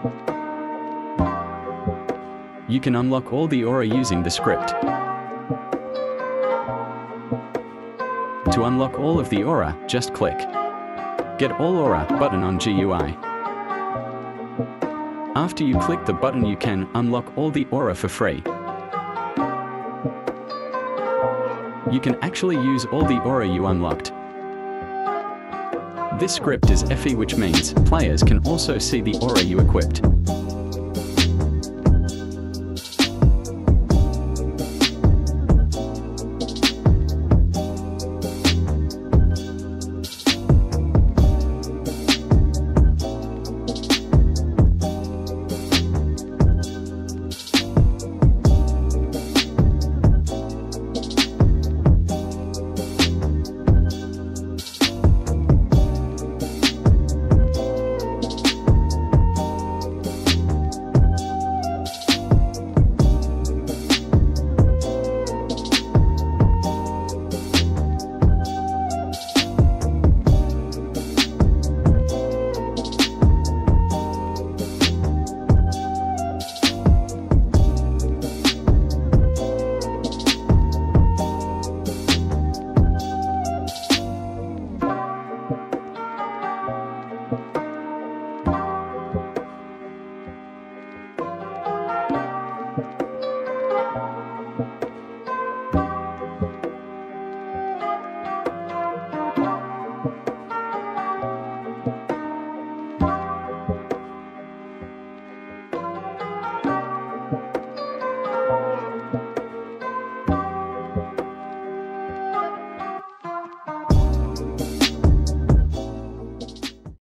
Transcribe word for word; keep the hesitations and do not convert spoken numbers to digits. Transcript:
You can unlock all the aura using the script. To unlock all of the aura, just click Get All Aura button on G U I. After you click the button, you can unlock all the aura for free. You can actually use all the aura you unlocked. This script is F E, which means players can also see the aura you equipped.